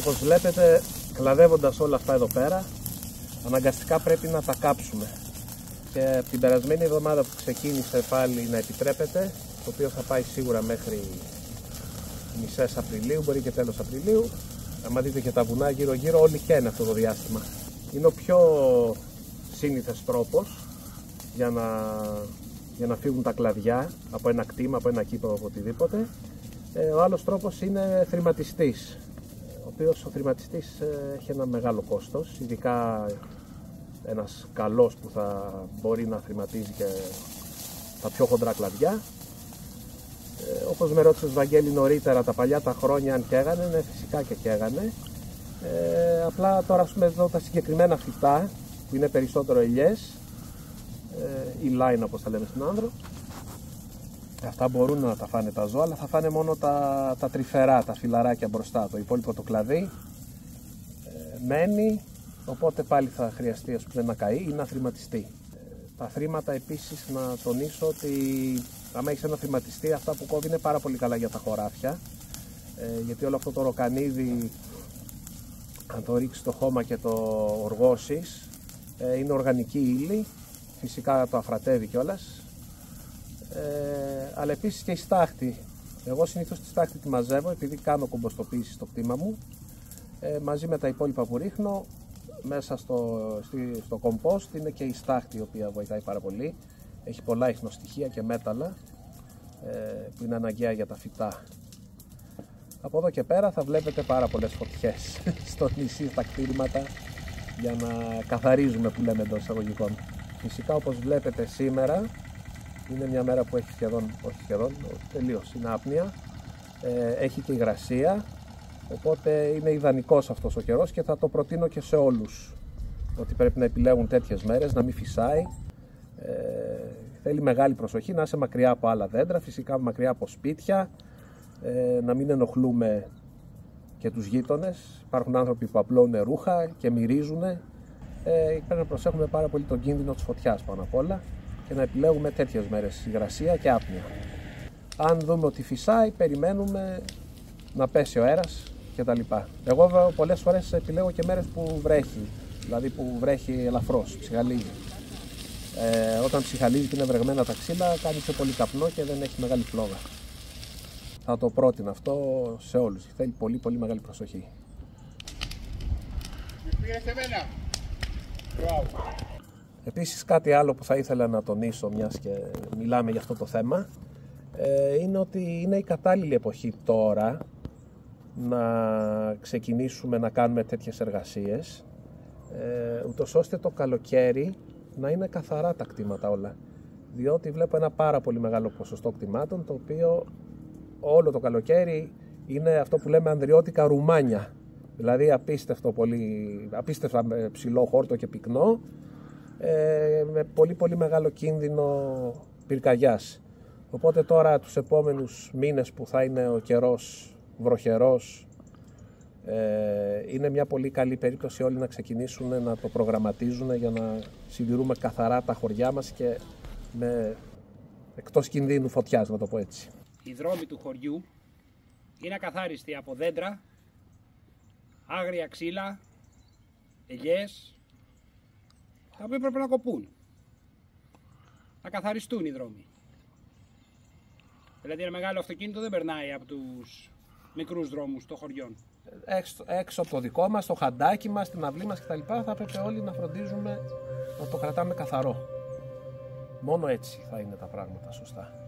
Όπως βλέπετε, κλαδεύοντας όλα αυτά εδώ πέρα, αναγκαστικά πρέπει να τα κάψουμε. Και την περασμένη εβδομάδα που ξεκίνησε πάλι να επιτρέπεται, το οποίο θα πάει σίγουρα μέχρι μισές Απριλίου, μπορεί και τέλος Απριλίου. Αν δείτε και τα βουνά γύρω γύρω, όλοι καίνε αυτό το διάστημα. Είναι ο πιο σύνηθες τρόπος για να φύγουν τα κλαδιά από ένα κτήμα, από ένα κήπο, από οτιδήποτε. Ο άλλος τρόπος είναι θρηματιστής, ο οποίος ο θρηματιστής έχει ένα μεγάλο κόστος, ειδικά ένας καλός που θα μπορεί να θρηματίζει και τα πιο χοντρά κλαδιά. Όπως με ρώτησε ο Βαγγέλη νωρίτερα, τα παλιά τα χρόνια αν καίγανε, ναι, φυσικά και καίγανε. Απλά τώρα, ας πούμε, εδώ τα συγκεκριμένα φυτά που είναι περισσότερο ελιές ή line όπως τα λέμε στην Άνδρο, αυτά μπορούν να τα φάνε τα ζώα, αλλά θα φάνε μόνο τα τρυφερά, τα φυλαράκια μπροστά. Το υπόλοιπο το κλαδί μένει, οπότε πάλι θα χρειαστεί, ας πούμε, να καεί ή να θρηματιστεί. Τα θρήματα επίσης, να τονίσω ότι άμα έχεις ένα θρηματιστή, αυτά που κόβει είναι πάρα πολύ καλά για τα χωράφια, γιατί όλο αυτό το ροκανίδι, αν το ρίξεις στο χώμα και το οργώσεις, είναι οργανική ύλη, φυσικά το αφρατεύει κιόλας, αλλά επίσης και η στάχτη. Εγώ συνήθως τη στάχτη τη μαζεύω, επειδή κάνω κομποστοποίηση στο κτήμα μου, μαζί με τα υπόλοιπα που ρίχνω μέσα στο κομπόστ είναι και η στάχτη, η οποία βοηθάει πάρα πολύ. Έχει πολλά ιχνοστοιχεία και μέταλλα που είναι αναγκαία για τα φυτά. Από εδώ και πέρα θα βλέπετε πάρα πολλές φωτιές στο νησί, στα κτήρματα, για να καθαρίζουμε, που λέμε, εντός εισαγωγικών. Φυσικά, όπως βλέπετε σήμερα, είναι μια μέρα που έχει τελείως, είναι άπνοια, έχει και υγρασία, οπότε είναι ιδανικός αυτός ο καιρός και θα το προτείνω και σε όλους, ότι πρέπει να επιλέγουν τέτοιες μέρες, να μην φυσάει. Θέλει μεγάλη προσοχή, να είσαι μακριά από άλλα δέντρα, φυσικά μακριά από σπίτια, να μην ενοχλούμε και τους γείτονες. Υπάρχουν άνθρωποι που απλώνουν ρούχα και μυρίζουν. Πρέπει να προσέχουμε πάρα πολύ τον κίνδυνο της φωτιάς πάνω απ' όλα και να επιλέγουμε τέτοιες μέρες, υγρασία και άπνοια. Αν δούμε ότι φυσάει, περιμένουμε να πέσει ο αέρας κτλ. Εγώ πολλές φορές επιλέγω και μέρες που βρέχει, δηλαδή που βρέχει ελαφρώς, ψυχαλίζει. Όταν ψυχαλίζει και είναι βρεγμένα τα ξύλα, κάνει πιο πολύ καπνό και δεν έχει μεγάλη φλόγα. Θα το πρότεινα αυτό σε όλους. Θέλει πολύ πολύ μεγάλη προσοχή. Επίσης, κάτι άλλο που θα ήθελα να τονίσω, μιας και μιλάμε για αυτό το θέμα, είναι ότι είναι η κατάλληλη εποχή τώρα να ξεκινήσουμε να κάνουμε τέτοιες εργασίες, ούτως ώστε το καλοκαίρι να είναι καθαρά τα κτήματα όλα. Διότι βλέπω ένα πάρα πολύ μεγάλο ποσοστό κτημάτων, το οποίο όλο το καλοκαίρι είναι αυτό που λέμε ανδριώτικα ρουμάνια. Δηλαδή απίστευτα ψηλό χόρτο και πυκνό, με πολύ πολύ μεγάλο κίνδυνο πυρκαγιάς. Οπότε τώρα τους επόμενους μήνες που θα είναι ο καιρός βροχερός, είναι μια πολύ καλή περίπτωση όλοι να ξεκινήσουν να το προγραμματίζουν για να συντηρούμε καθαρά τα χωριά μας και εκτός κινδύνου φωτιάς, να το πω έτσι. Οι δρόμοι του χωριού είναι ακαθάριστοι από δέντρα, άγρια ξύλα, ελιές, τα οποία πρέπει να κοπούν, να καθαριστούν οι δρόμοι. Δηλαδή ένα μεγάλο αυτοκίνητο δεν περνάει από τους μικρούς δρόμους των χωριών. Έξω από το δικό μας, το χαντάκι μας, την αυλή μας κτλ. Θα πρέπει όλοι να φροντίζουμε να το κρατάμε καθαρό. Μόνο έτσι θα είναι τα πράγματα σωστά.